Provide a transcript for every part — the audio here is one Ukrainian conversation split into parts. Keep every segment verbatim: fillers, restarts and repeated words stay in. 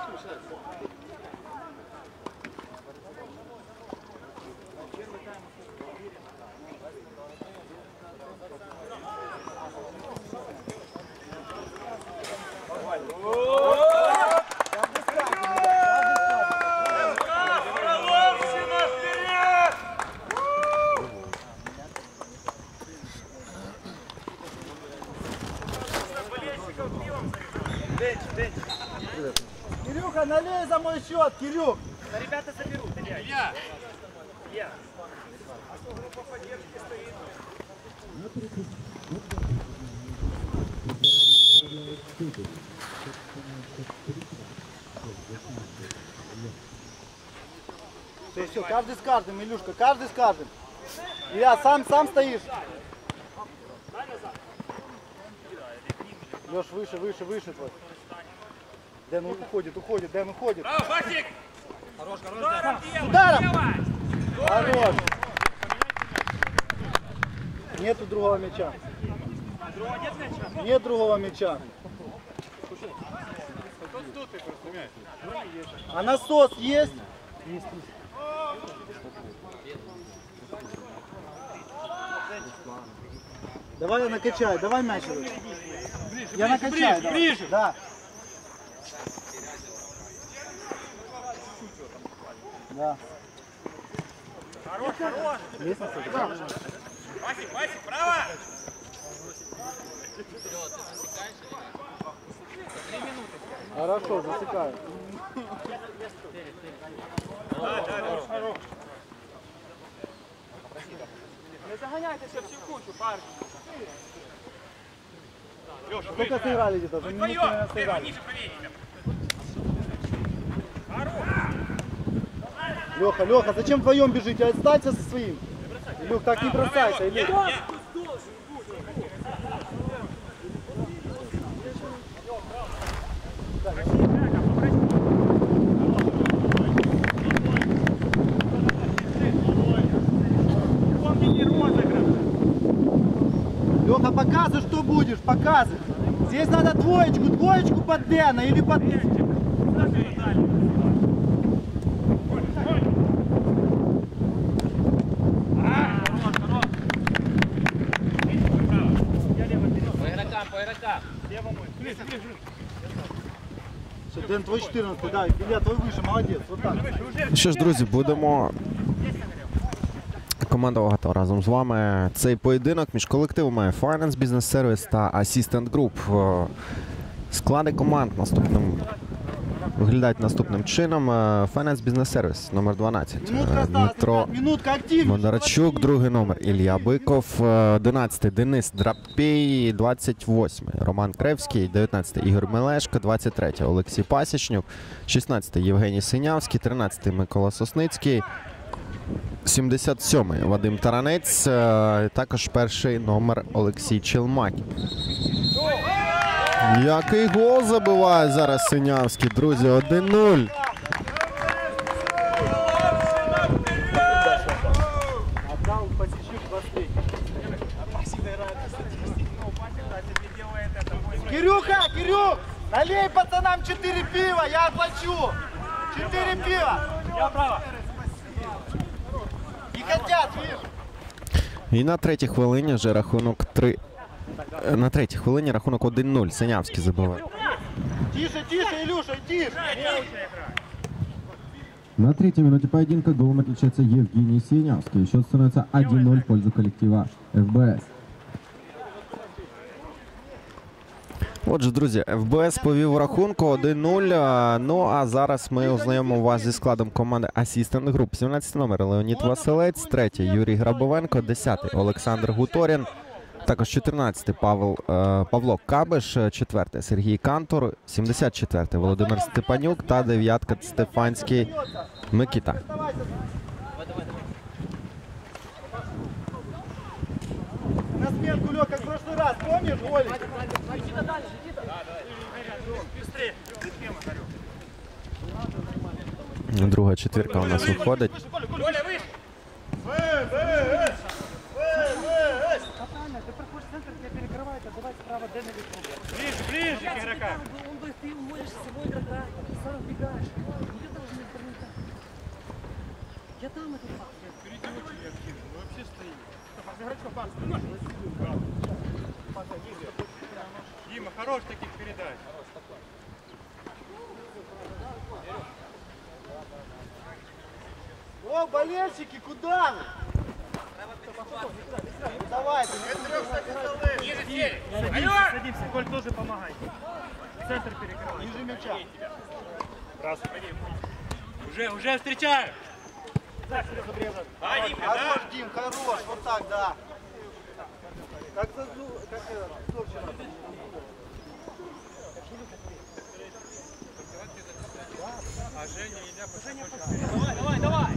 Кирюха, налей за мой счет, Кирюх! Да ребята заберут, Илья. Илья! Илья! А то группа поддержки стоит. Все, все, каждый с каждым, Илюшка, каждый с каждым. Илья, сам, сам стоишь. Леш, выше, выше, выше твой. Дэн уходит, уходит, Дэн уходит. Браво, Басик! Хорош, хорош, Дэн. Ударом! Хорош! Нету другого мяча. Другого нет мяча? Нет другого мяча. А насос есть? Есть. Давай я накачаю, давай мяч. Я накачаю. Ближе, ближе. Да. Да. Хорош, хорош. Лестница? Да. Васик, Васик, право! Хорошо, засекаю. Да, да, хорош, хорош. Не загоняйтесь всю кучу, парни. Леша, Сколько сыграли где-то? Уже минут, наверное, сыграли. ниже правее. Хорош. Леха, Леха, зачем вдвоем бежите? Отстанься со своим. Илюх, так не бросайся, Илюх. Леха, показывай, что будешь, показывай. Здесь надо двоечку, двоечку под Дэна или под... Все, Дэн, твой чотирнадцятий, да, Ілля, твой вище, молодець, вот так. Що ж, друзі, будемо командувати разом з вами цей поєдинок між колективами Finance Business Service та Assistant Group. Склади команд наступним виглядають наступним чином. Finance Business Service номер дванадцять. Дмитро Бондарчук, другий номер Ілля Биков, одинадцятий Денис Драпій, двадцять восьмий Роман Кревський, дев'ятнадцятий Ігор Мелешко, двадцять третій Олексій Пасічнюк, шістнадцятий Євгеній Синявський, тринадцятий Микола Сосницький, сімдесят сьомий Вадим Таранець, також перший номер Олексій Челмань. Який гол забиває зараз Синявський, друзі, один нуль. Кирюха, Кирюх, налей пацанам четыре пива, я оплачу. четыре пива. Я право. Не хотят, видишь? І на третій хвилині вже рахунок три. На третій хвилині рахунок один нуль. Синявський забиває. Тише, тише, Илюша, тише. На третьей минуте поединка голом отличается Евгений Синявский. Счет становится один ноль в пользу коллектива эф бэ эс. Отже, друзі, еф бэ ес повів рахунку один нуль. Ну, а зараз ми ознайомимо вас зі складом команди Assistant Group. сімнадцятий номер Леонід Василець, третій Юрій Грабовенко, десятий Олександр Гуторін, також чотирнадцятий Павел, е, Павло Кабиш, четвертий Сергій Кантор, сімдесят четвертий Володимир Степанюк та дев'ятка Стефанський Микита. На сменку, Лёг, как в прошлый раз, помнишь, Оля? Друга четвірка у нас виходить. Коля, выше! Ближе, ближе к игрокам. всего игрока, сам убегаешь. Ну, я должен интернета. Я там этот факт. Впереди очень активно. Мы вообще стоим. Дима, хорош таких передач. О, болельщики, куда вы? Ну, давайте. Ниже сели. Садимся, садимся. Коль тоже помогай. Центр перекрывай. Ниже мяча. Уже, уже встречаю. Так, Серега, Брезов. А, Димка, да? Хорош, Дим, хорош. Вот так, да. Как зазу... Как это... Кто вчера? А Женя и Илья Женя, Давай, давай, давай.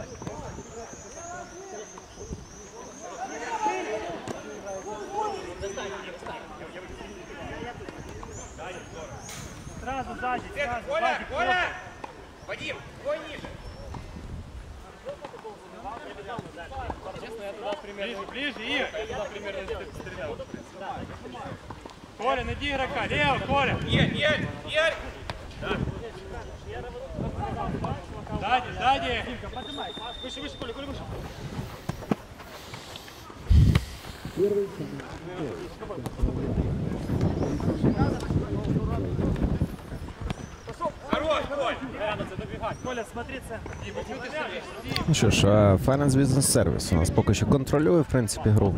Сразу сзади, сразу Коля, сзади. Коля! Вадим, твой ниже. Ближе, ближе, Ир. Я туда примерно стрелял. Коля, найди игрока. Лево, Коля. Нет, нет, нет. Сзади, сзади. Выше, выше, Коля, Коля, выше. Хорош, Коль. Коля, смотри центр. Ну що ж, е, Finance Business Service у нас поки що контролює, в принципі, гру.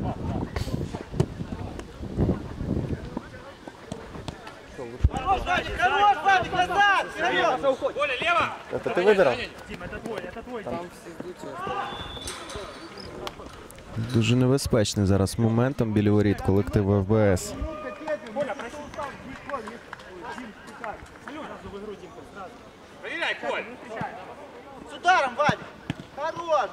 Хорош, Вадик, хорош, Вадик, назад! Вперед! Коля, лево. Це ти вибирав? Дим, это твой, это твой. Дим. Дуже небезпечний зараз моментом біля воріт колективу еф бе ес. Коля, проси. Дим, тикай. Сразу в игру, Димка, сразу. Проверяй, Коль. С ударом, Вадик! Хорош!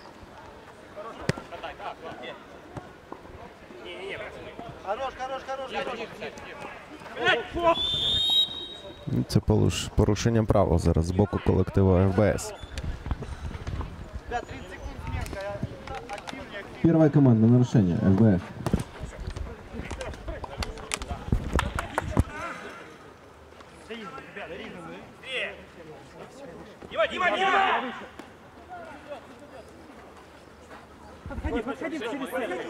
Хорош, хорош, хорош, хорош! Це полуш- порушення правил зараз з боку колективу еф бе ес. Ребят, тридцать секунд сменка. Активнее, активнее. Первое командное нарушение. эф бэ эс. Дима, Дима, Дима. Подходи, подходи через центр.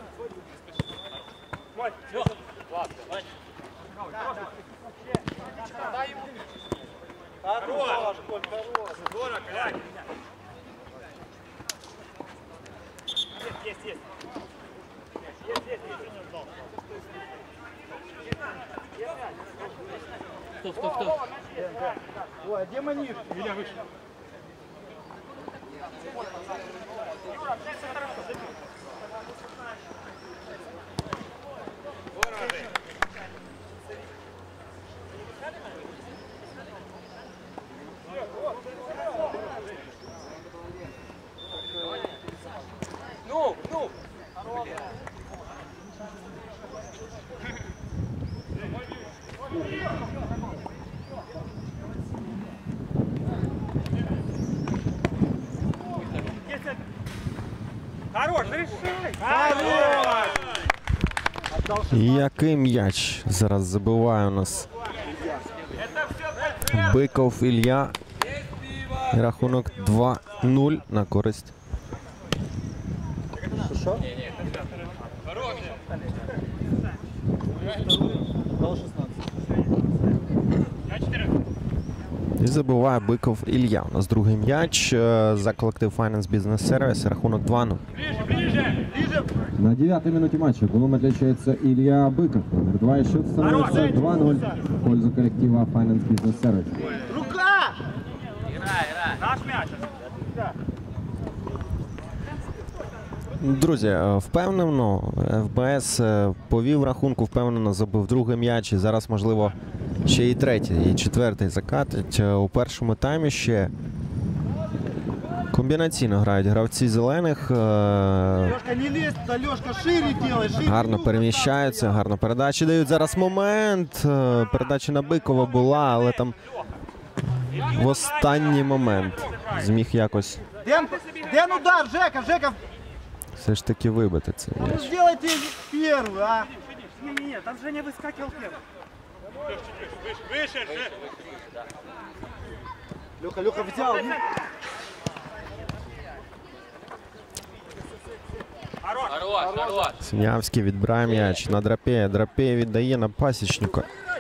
Хорош, Коль, хорош! Здорово, Коля. Есть, есть. Стоп, стоп, стоп. Ой, а где Маниш? Илья выше. Здорово, Жень. Ну, ну. Хорош, решай. Хорош. Який м'яч зараз забиває у нас Биков Ілля. І рахунок два нуль на користь. І забиває Биков Ілля. У нас другий м'яч е, за колектив Finance Business Service. Рахунок два нуль. Ближе, ближе. Ближе! На девятой минуте матча голом отличается Илья Быков. Номер два, и счет становится два ноль в пользу коллектива Finance Business Service. Рука! Наш мяч. Друзі, е, впевнено, еф бе ес е, повів рахунку, впевнено забив другий м'яч. І зараз, можливо, ще і третій, і четвертий закатить. Е, У першому таймі ще комбінаційно грають гравці зелених. е, Лёшка, не лезь, да, Лёшка, шире делай, шире. Гарно руку переміщаються, гарно передачі дають. Зараз момент. е, Передача на Бикова була, але там в останній момент зміг якось Дэн, Дэн, удар, Жека, Жека, все ж таки вибити цей ну м'яч. сделайте первый, а. Не-не-не, там Женя выскакивал первым. Выше, выше, выше. Леха, Леха взял. Хорош, хорош. Синявський відбирає м'яч на Драпея. Драпея віддає на Пасічника.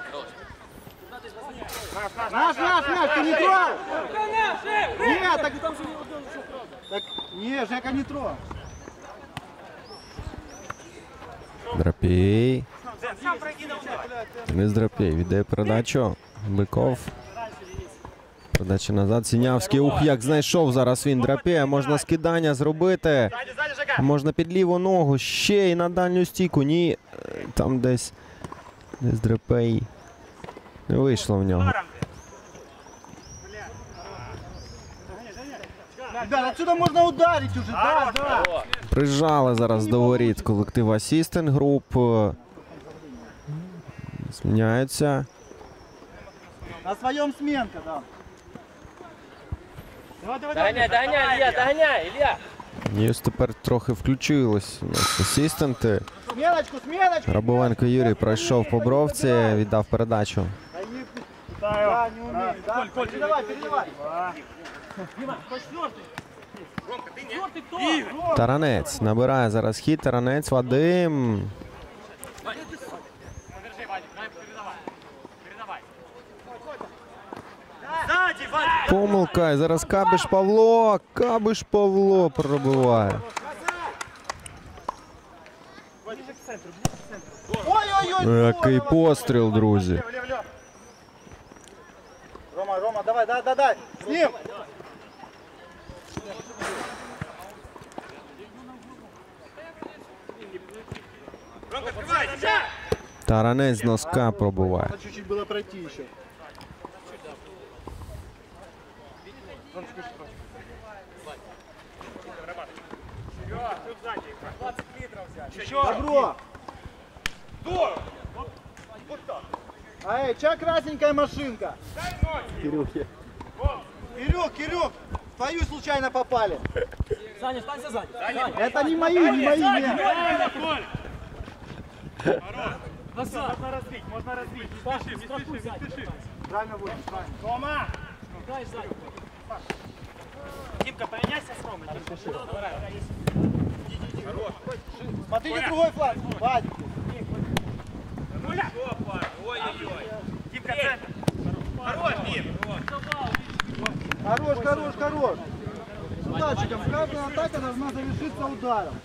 Наш, наш, наш, ты не трогай! Нет, так... так... Не, Жека не трогай. Драпей. Денис Драпей віддає передачу. Биков. Передача назад. Синявський. Ух, як знайшов зараз він Драпея. Можна скидання зробити. Можна під ліву ногу. Ще й на дальню стійку. Ні. Там десь. Десь Драпей. Не вийшло в нього. Ребят, отсюда можно ударить уже, да, да. Прижали зараз до воріт колектив Assistant Group. Зміняються. На своем сменка, да. Догоняй, догоняй, Илья, догоняй, Илья. І ось тепер трохи включились у нас асистенти. Сменочку, сменочку. Рабовенко Юрій пройшов по бровці, віддав передачу. Да, не умеет, да. Передавай, передавай. Таранець набирає зараз хід. Таранець, Вадим. Подержи, Вадик, дай передавай. Передавай. Помилка. І зараз Кабиш Павло. Кабиш Павло пробиває. Ой-ой-ой. Який постріл, друзі. Рома, Рома, давай, да, да, да. С ним. Ромка, открывай, сейчас! Таранець з носка пробиває. Надо чуть-чуть было пройти еще. Добро. А эй, чья красненькая машинка? Кирюхи. Кирюк, Кирюк, в твою случайно попали. Саня, останься сзади. Это не мои, не мои, нет. Назад. Можно разбить, можно разбить. Не Паш, спеши, не страхуй спеши, сзади. не спеши. Правильно будет, правильно. Тома! Дай сзади. Димка, поменяйся с Ромой. Смотрите другой фланг. Вадик. Ой-ой-ой. Димка, центр. Хорош, Дим. Хорош, хорош, хорош. С удачиком. Каждая атака должна завершиться ударом.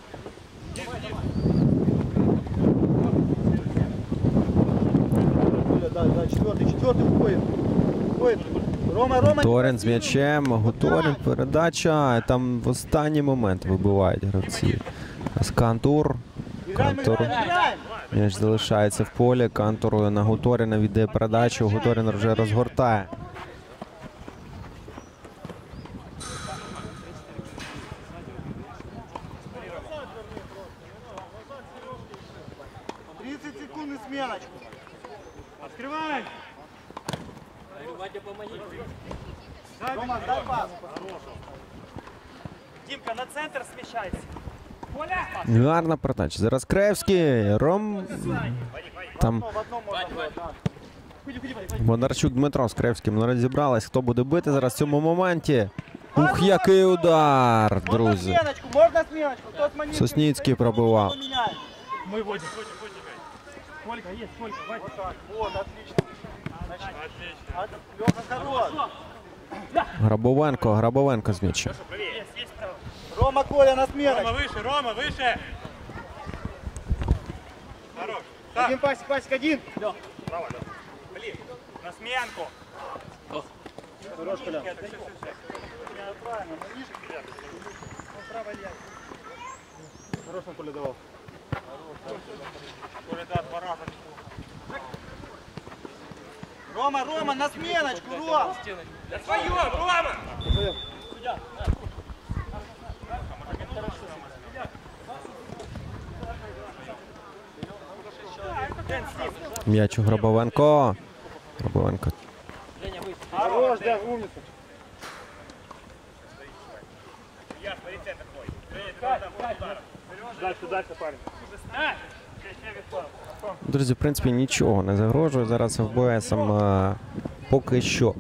Да, да, четвертый, четвертый уходит. Уходит. Рома, Рома. Торін з м'ячем. Гуторін. Передача. І там в останній момент вибивають гравці. З Кантур. Играем, Кантур. играем, играем. М'яч залишається в полі. Кантур на Гуторіна віддає передачу. Гуторін вже розгортає. тридцать секунд и сменочку. Открывай! Вадя, помоги. Рома, дай пас. Димка, на центр смещайся. Гарна передача. Зараз Кревський. Ром. Там В одном можно было, да. Бондарчук Дмитро з Кревським не розібрались. Хто буде бити зараз в цьому моменті? Ух, який удар, Можно друзі. сменочку, можно сменочку. Кто с маневром? Сосницкий пробивав. Поменяем. Мы вводим. Сколько есть, сколько? Вадик. Вот, отлично. Отлично. Леха, хорош. Грабовенко, Грабовенко з м'ячем. Есть, есть право. Рома, Коля на Рома, сменочку. выше, Рома, выше. Хорош. Так, Один пасик, пасик, один. блин, на сменку. Хорош, Коля. Хорош, на Коля давал. Коля, да, два раза. Рома, Рома, на сменочку, Рома. Да свое, Рома! М'яч у Грабовенко. Грабовенко. Хорош, да, умница. Я, смотри, центр твой. Привет, давай, там, удар. Дальше, дальше, парень. Друзі, в принципі, нічого не загрожує зараз ФБСом е, поки що.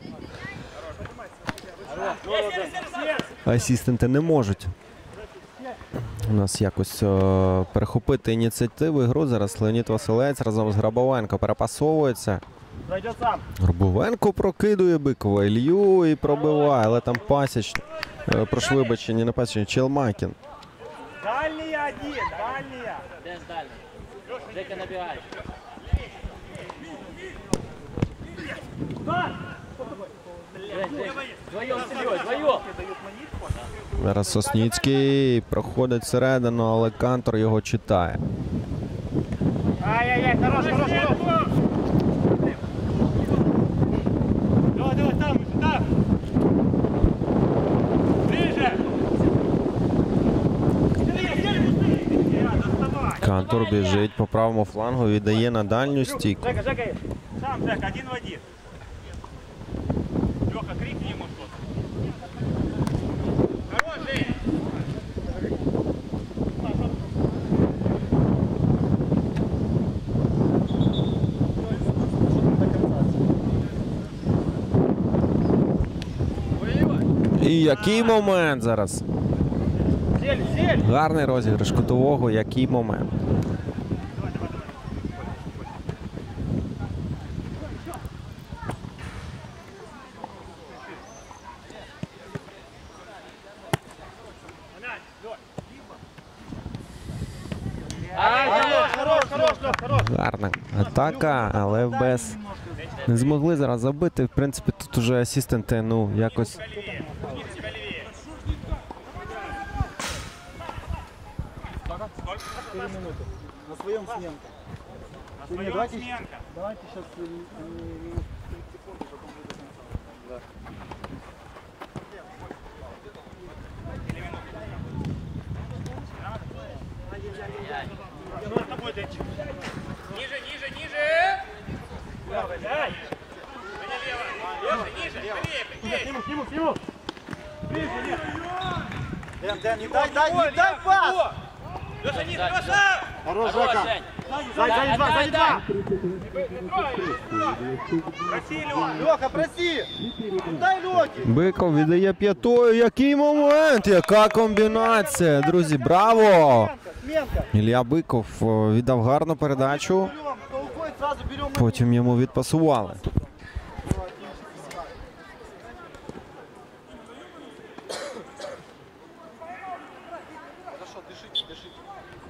Асистенти не можуть у нас якось е, перехопити ініціативу ігру. Зараз Леонід Василець разом з Грабовенко перепасовується. Зайдет сам. Грабовенко прокидує Бикова, Ілью і пробиває, але там пасіч, е, прошу вибачення, не пасіч, Челмакін. Дальняя один, дальняя. Де ж далі? Жека набігає. Вдвоєм, Сергій, вдвоєм. Зараз Сосніцький проходить всередину, але Кантор його читає. Ай-яй-яй, хорош, хорош, хорош. Давай, давай, там, там. Ближе. Кантор біжить по правому флангу, віддає на дальню стійку. Жека, Жека, сам, Жека, один в один. Леха, крикни ему что-то. Хороший! І який момент зараз? Сель, сель! Гарний розіграш кутового, який момент. Хорош, хорош, хорош, Лех, хорош! Гарна атака, але ФБС не змогли зараз забити. В принципі, тут уже асистенти, ну, якось На своем сменка. На своем давайте- сменка. Давайте сейчас минут секунду, потом будет до конца. Что с тобой, Денчик? Ниже, ниже, ниже! Дай! Леша, ниже, левее, сниму, сниму, сниму! Ближе, нет! Дэн, Дэн, не дай, дай, не дай пас! Леша, ниже, Леша! Хорош, Хорош, Жека. Жень. Сзади, сзади два, сзади два! Проси, Леха! Леха, проси! Дай Лехе! Биков віддає п'ятою. Який момент! Яка комбінація! Друзі, браво! Сменка! Ілля Биков е, віддав гарну передачу. Берем, кто уходит, сразу берем. Потім йому відпасували. Хорошо, дышите, дышите.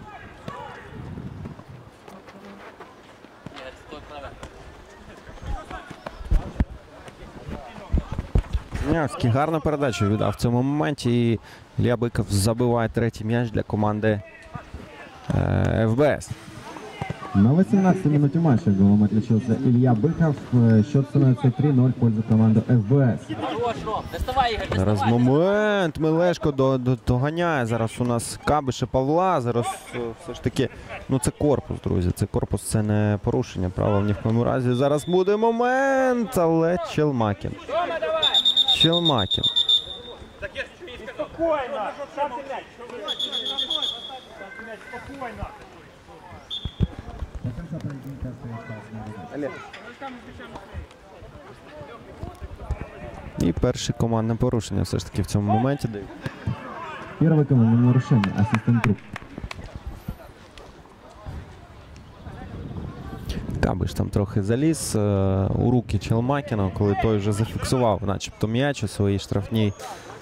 Ні, стой, правильно. Нявський гарну передачу віддав в цьому моменті. І Ілля Биков забиває третій м'яч для команди е, ФБС. На восемнадцатой минуте матча голом отличился Илья Быков. Э, Счет становится три ноль в пользу команды ФБС. Хорош, Ром. Доставай, Ігор, Зараз доставай. момент. Мелешко до, до, доганяє. Зараз у нас Кабиша Павла. Зараз е, все ж таки, ну це корпус, друзі. Це корпус, це не порушення правил ні в якому разі. Зараз буде момент, але Челмакін. Рома, давай! Челмакін. Так я ничего не сказал. Спокойно! Сам ты мяч! Сам ты мяч, спокойно! І перше командне порушення все ж таки в цьому моменті дають. Первое командное нарушение. Ассистент Круг. Кабиш там трохи заліз е, у руки Челмакіна, коли той вже зафіксував начебто м'яч у своїй штрафній.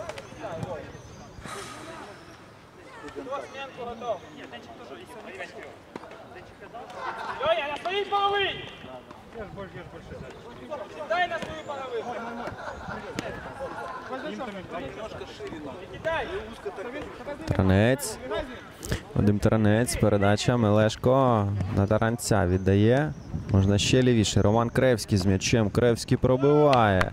Лёня, на своей половине! Ешь больше, ешь больше. Дай на свою половину! Немножко шире надо. Кидай! Таранець. Вадим Таранець. Передача. Мелешко на Таранця віддає. Можна ще лівіше. Роман Кревський з м'ячем. Кревський пробиває.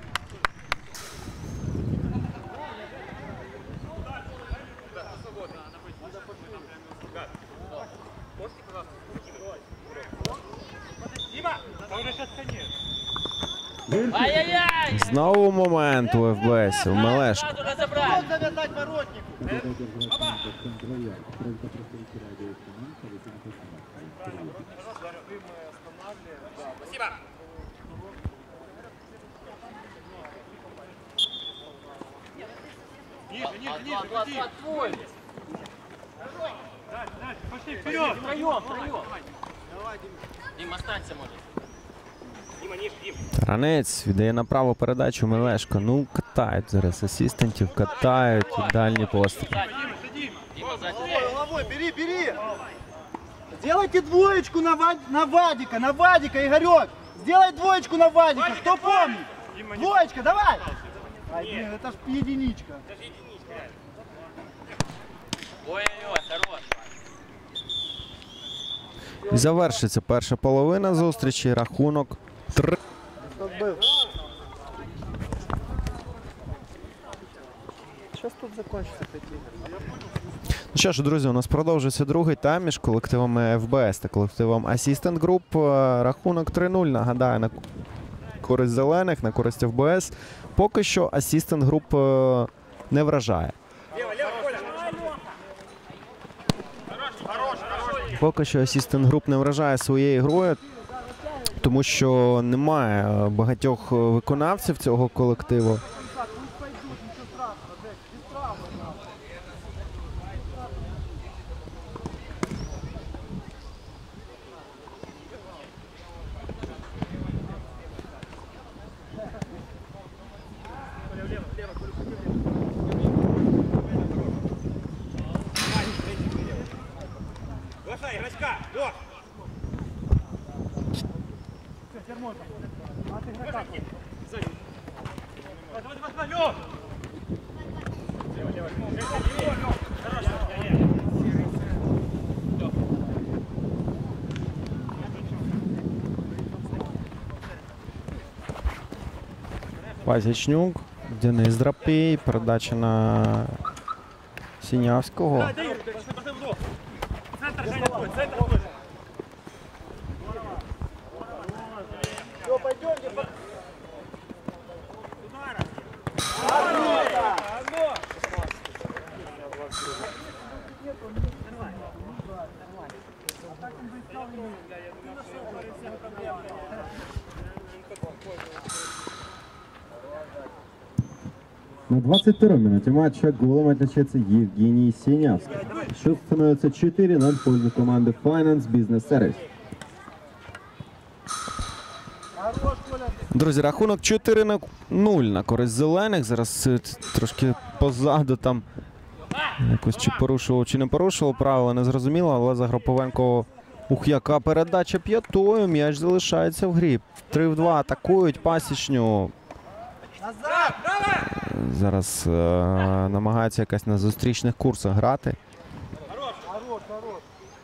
Дима! А уже сейчас конец. Ай-яй-яй! Знову момент у ФБС. У Мелешко. Надо разобрать. Вот завязать воротнику. Спасибо. Ниже, ниже, ниже, уходи. Дальше, дальше, пошли вперед. Втроем, втроем. Дим, останься, может. Дима, ниже, Дим. Таранець віддає направо передачу Мелешко. Ну, катають зараз асистентів, катають і дальні постріли. Дима, сиди. Дима, сзади. Головой, головой, бери, бери. Сделайте двоечку на, Вад... на Вадика, на Вадика, Игорек. Сделай двоечку на Вадика, кто помнит? Дима, не Двоечка, давай. Ай, блин, это ж единичка. Ой-ой-ой, хорош. І завершиться перша половина зустрічі. Рахунок три. Сейчас тут закончится такие. Ну що ж, друзі, у нас продовжується другий тайм між колективами еф бе ес та колективом Assistant Group. Рахунок три нуль, нагадаю, на користь зелених, на користь еф бе ес. Поки що Assistant Group е, не вражає. Поки що Assistant Group не вражає своєю грою, тому що немає е, багатьох виконавців цього колективу. Бросай, игрочка. Вот. Давай, давай, давай, Лёв. Пасічнюк, Денис Драпій, передача на Синявського. Дай, Игорь, пошли, пошли в угол. Центр, Женя, твой, центр твой. Все, пойдемте. На двадцать второй минуте матча голом отличается Евгений Синявский. Счет становится четыре ноль в пользу команды Finance Business Service. Друзі, рахунок чотири нуль на користь зелених. Зараз е, трошки позаду там якось чи порушував, чи не порушував правила, не зрозуміло, але Загроповенко, ух, яка передача п'ятою, м'яч залишається в грі. три в два атакують Пасічню. Назад! Зараз е, намагається якась на зустрічних курсах грати. Хорош, хорош.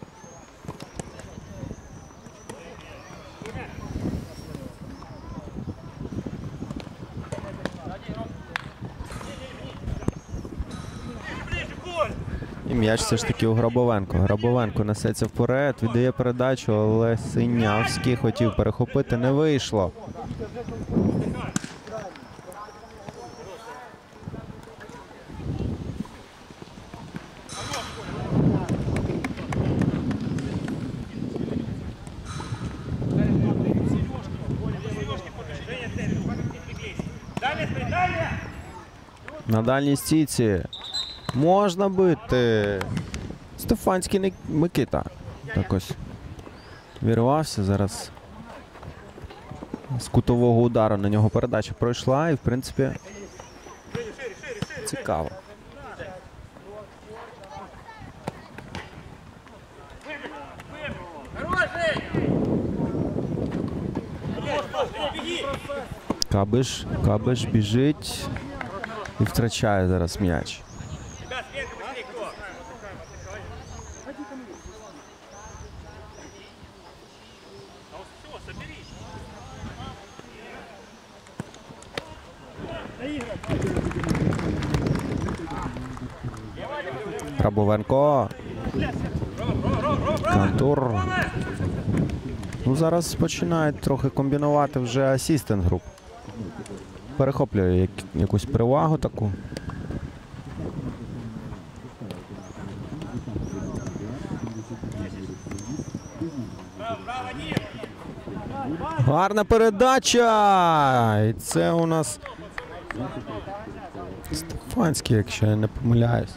І м'яч все ж таки у Грабовенко. Грабовенко несеться вперед, віддає передачу, але Синявський хотів перехопити, не вийшло. На дальній стійці можна бити. Стефанський Ник- Микита. Так ось вірвався зараз. З кутового удару на нього передача пройшла і, в принципі, цікаво. Кабиш, Кабиш біжить і втрачає зараз м'яч. Ребят, сверху пошли, кто? А вот все, соберись. Грабовенко. Кантур. Ну, зараз починають трохи комбінувати вже Assistant Group. Перехоплює як, якусь перевагу таку. Гарна передача! І це у нас Стефанський, якщо я не помиляюсь.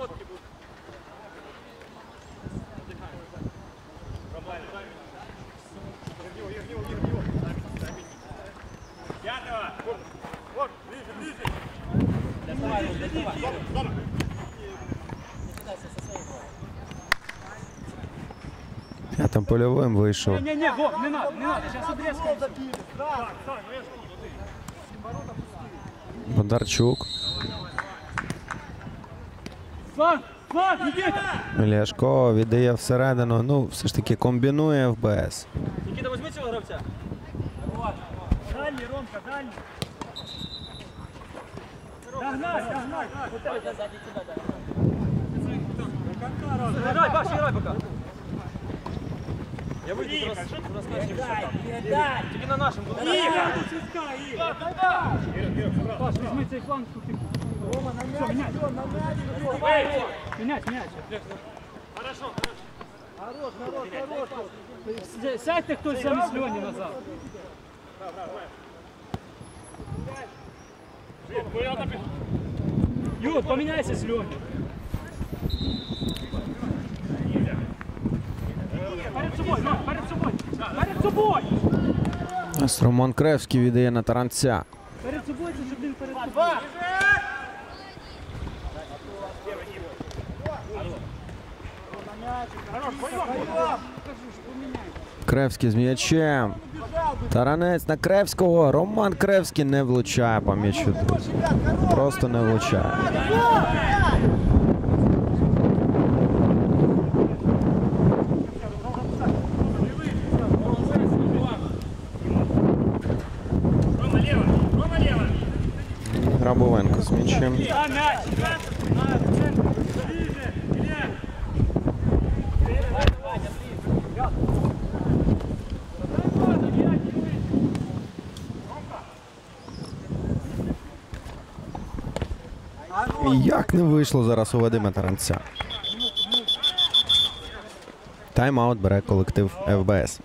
П'ятим польовим вийшов Не-не, Вов, не надо, не надо, сейчас отрезка. Бондарчук. Слав, Слав, Никита! Ляшко віддає всередину. Ну, все ж таки комбінує еф бе ес. Никита, возьми цього гравця. Дальний, Ромка, дальний. Догнать, догнать. Играй, Паша, играй пока. Я выйду, расскажешь, тебе на нашем. Паш, возьми цей фланг, тут ты. Все, менять. Менять, менять. Хорошо, хорошо. Хорош, народ, хорош. Сядьте хтось замість Льоні назад. Юр, поміняйся з Льоні. Перед собою, Льон, перед собою. Перед собою. Ось Роман Кревський віддає на Таранця. Перед собою, це щоб він перед собою. Кревський з м'ячем. Таранець на Кревського. Роман Кревський не влучає по м'ячу. Просто не влучає. Грабовенко з м'ячем. І як не вийшло зараз у Вадима Таранця. Тайм-аут бере колектив еф бе ес.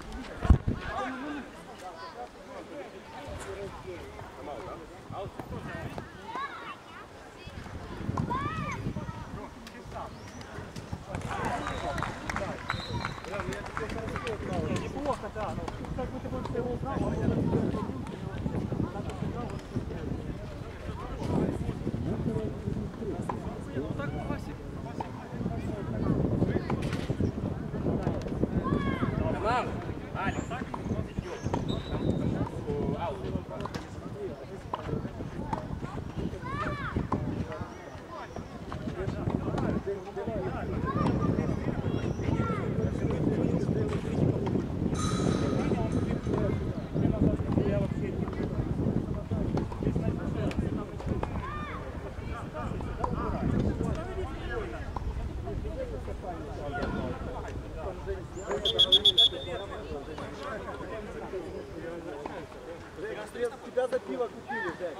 Тебя за пиво купили, Жек.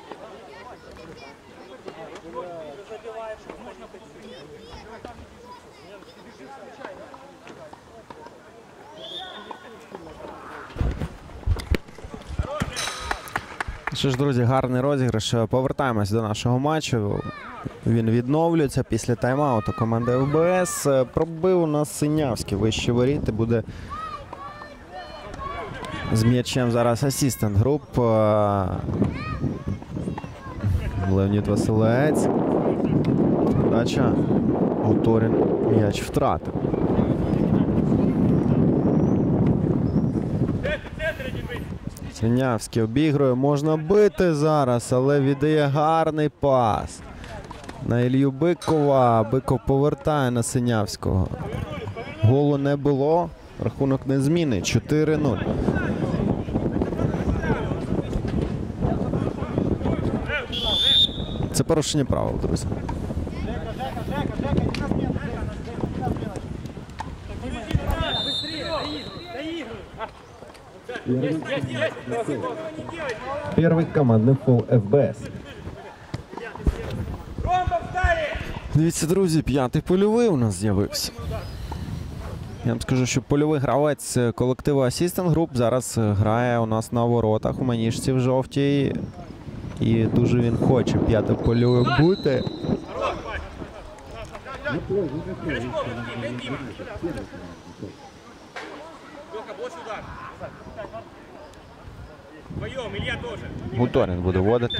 Що ж, друзі, гарний розіграш. Повертаємось до нашого матчу. Він відновлюється після тайм-ауту команди еф бе ес. Пробив у нас Синявський вище воріт і буде з м'ячем зараз асистент груп. Леонід Василець. Подача. Уторін м'яч втратив. Синявський обігрує, можна бити зараз, але віддає гарний пас на Ілью Бикова. Биков повертає на Синявського. Голу не було, рахунок не зміни. чотири нуль. Це порушення правил, друзі. Первый командный фол еф бе ес. Дивіться, друзі, п'ятий польовий у нас з'явився. Я вам скажу, що польовий гравець колективу Assistant Group зараз грає у нас на воротах у маніжці в жовтій. І дуже він хоче п'ятипольовим бути. Вдвоем, Илья тоже. Гуторін буде водити.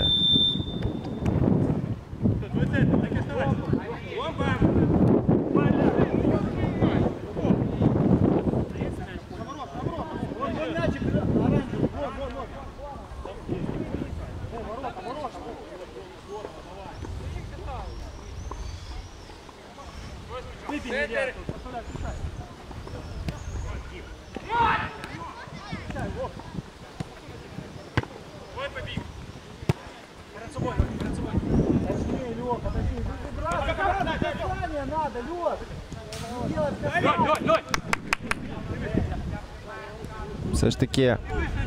Надо, Лёд! Все ж таки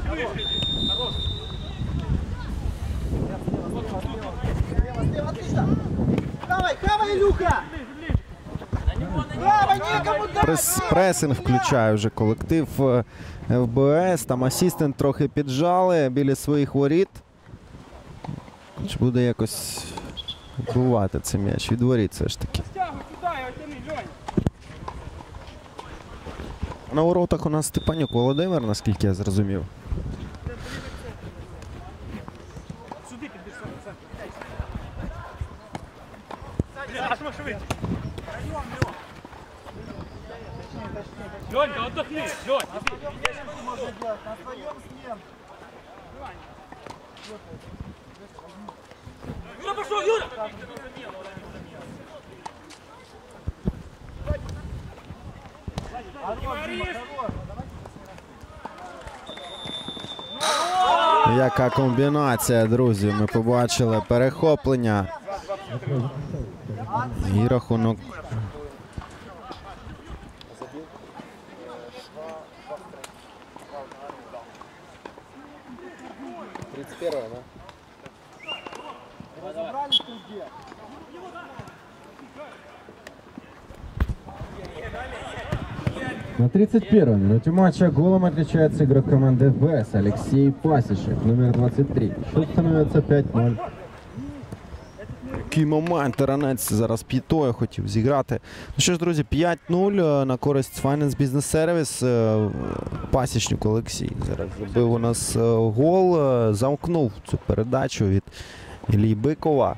Давай, давай, Илюха! Давай, некому прес, пресинг включає вже колектив е, еф бе ес. Там асістент трохи піджали біля своїх воріт. Чи буде якось бувати цей м'яч від воріт все ж таки. На воротах у нас Степанюк Володимир, наскільки я зрозумів. Ленька, отдохни, Лень. можно делать, на своем смен. Юра пошел, Юра! Яка комбінація, друзі, ми побачили перехоплення. І рахунок. Разобрались тут где? На тридцать первой минуте матча голом отличается игрок команды эф бэ эс Алексей Пасечек, номер двадцать три. Счет становится пять ноль. Який момент Таранець зараз п'ятою хотів зіграти. Ну що ж, друзі, п'ять нуль на користь Finance Business Service. Пасічник Олексій зараз забив у нас гол, замкнув цю передачу від Іллі Бикова.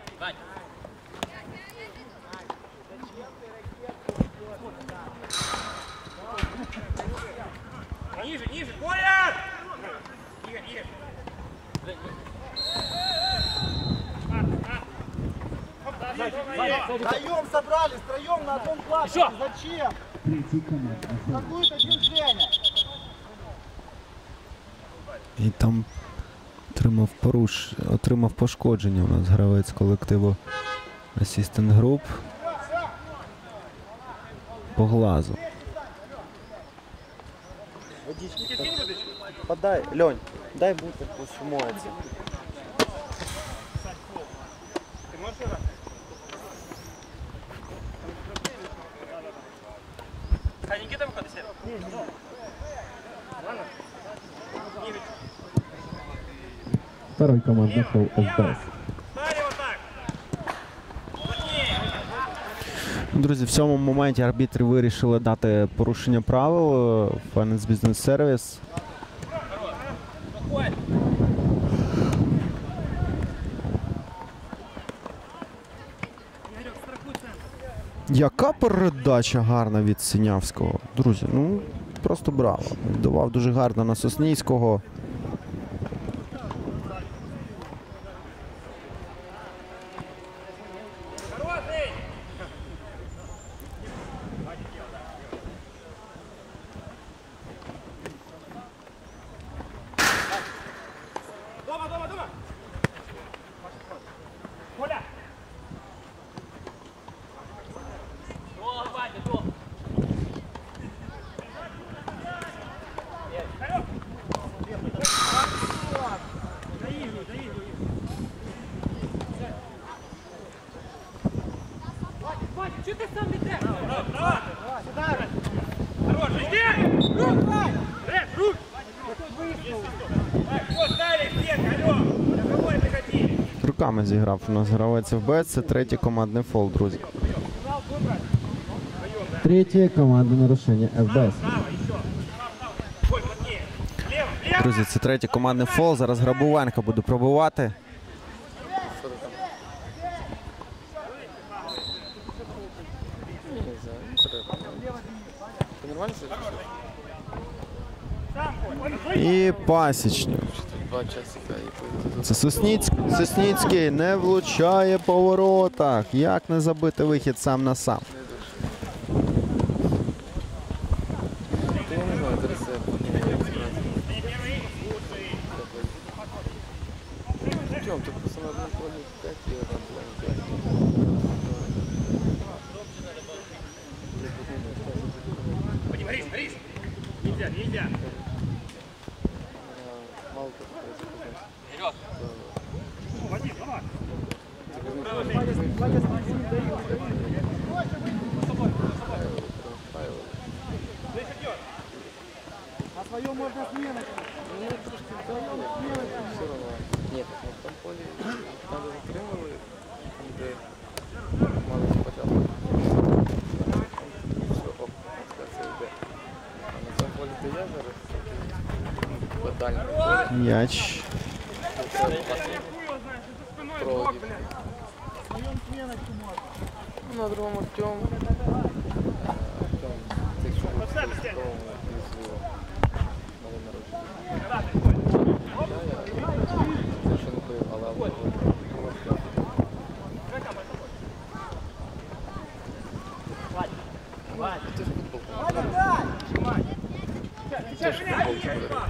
Ниже, ниже, Коля! Игорь, Игорь. Втроем собрались, втроем на одном классе. Зачем? Какое-то движение. І там отримав, поруш... отримав пошкодження у нас гравець колективу Assistant Group по глазу. Подай, Лень, дай бутер, пусть умоется. А Никита выходит, Сер? Второй командный фол эф бэ эс. Ставь вот так. Друзі, в цьому моменті арбітри вирішили дати порушення правил. Finance Business Service. Яка передача гарна від Синявського. Друзі, ну просто браво. Давав дуже гарно на Соснійського. Дома, дома, дома. Коля! Хорош, руками зіграв. У нас гравець еф бе ес. Це третій командний фол, друзі. Третье командное нарушение эф бэ эс. Друзі, це третій командний фол. Зараз Грабовенко буде пробивати. І Пасічник. Це Сосніцький. Сосніцький не влучає по воротах. Як не забити вихід сам на сам. Борис, Борис! Нельзя, нельзя! Вперед! Вадим, давай. На своем можно сменить. Нет, ну в том поле надо затримали, де мало спочатку. Все, оп, це йде. А на цьому полі, де я зараз, по дальньому полі, М'яч. це проводів. Ну, на другому Артем. Артем, цей що був здоровий, візливо. Нове народження. Це ще не пив, але алкоголь. Це ж футбол. Це ж футбол.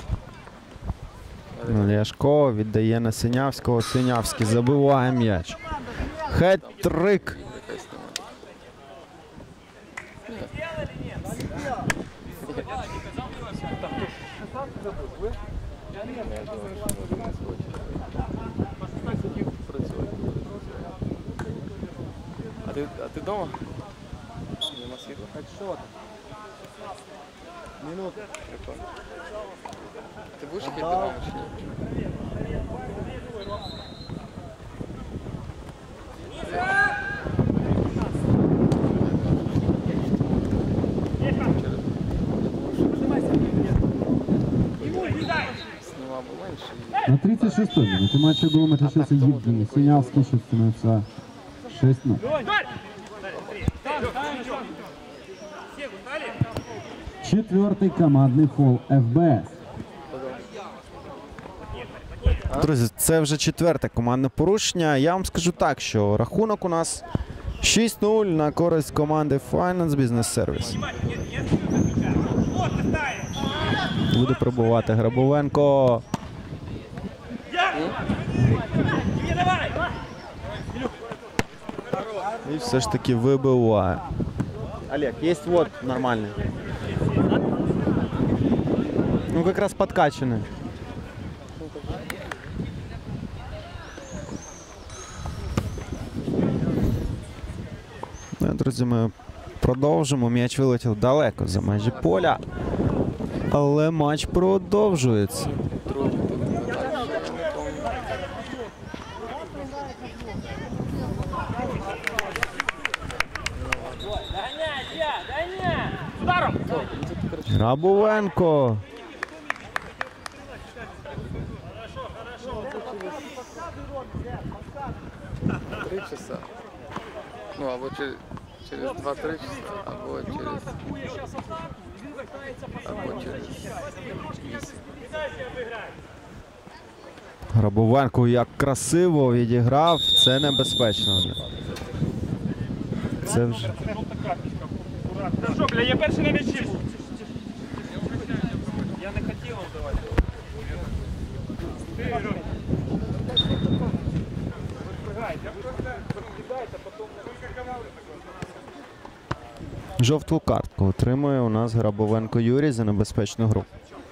Ляшко віддає на Синявського. Синявський забиває м'яч. Хет-трик. Якась немає. Я думаю, що може не схоче. Працює. А ти, а ти вдома? Нема світла? Так что ты? Минуту. Прикольно. Ти будеш їхати додому чи ні? Снимал бы меньше. На тридцать шестой минуте матча голом отличился Евгений Синявский. Счет становится шесть ноль. Четвертый командный фол эф бэ эс. Друзі, це вже четверте командне порушення. Я вам скажу так, що рахунок у нас шість нуль на користь команди Finance Business Service. Буде пробувати Грабовенко. І все ж таки вибиває. Олег, є вот нормальний. Ну, якраз подкачаний. Ну, друзі, ми продовжимо. М'яч вилетів далеко за межі поля. Але матч продовжується. Другий тут не так, що я не помню. Грабовенко. Три часа. Ну, або через, через два-три часа, або через... Або через вісім. Грабовенко як красиво відіграв. Це небезпечно вже. Це вже... Та що, бля, я перший на м'ячі був. Я не хотів вам давати. Жовту картку отримує у нас Грабовенко Юрій за небезпечну гру.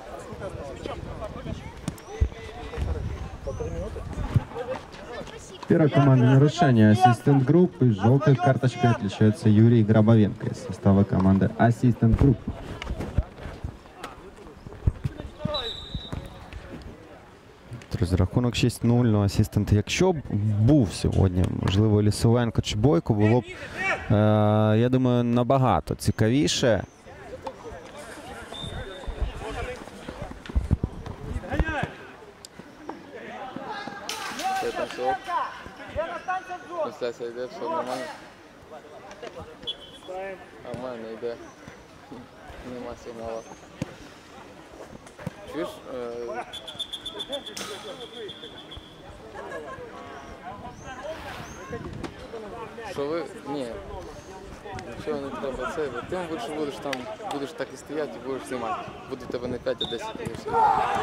Первое командное нарушение ассистент группы. Желтой карточкой отличается Юрий Грабовенко из состава команды ассистент групп. друзі. Рахунок шість нуль, ну асистент. Якщо б був сьогодні, можливо, Лісовенко чи Бойко, було б, е, я думаю, набагато цікавіше. Це там все. Трансляція йде, все нормально. А в мене йде. Нема сигналу. Чуєш? Е, Що ви? Ні. Нічого не треба. Це ти, мабуть, що будеш там, будеш так і стояти і будеш знімати. Буде в тебе не п'ять, а десять і все.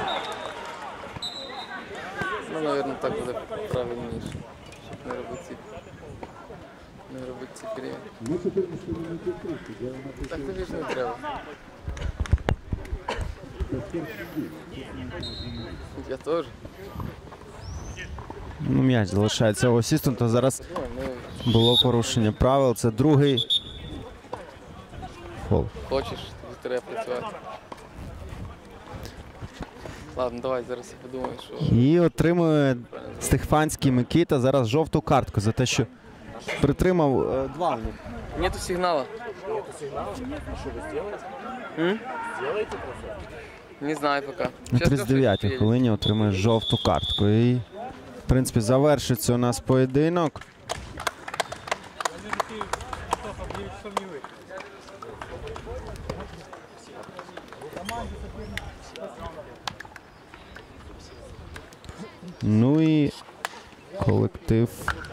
Ну, мабуть, так буде правильніше, щоб не робити ці, не робити ці періоди. Так тобі ж не треба. Я теж. Ну, м'яч залишається у асистента. Зараз Ну, ми було порушення правил. Це другий фол. хочеш, тобі треба працювати. Ладно, давай, зараз я подумаю, що... І отримує Стефанський Микита зараз жовту картку за те, що притримав е, два. Нету сигнала. М? Не знаю пока. На Щас тридцять дев'ятій приедет. хвилині отримує жовту картку. І, в принципі, завершиться у нас поєдинок. Ну і колектив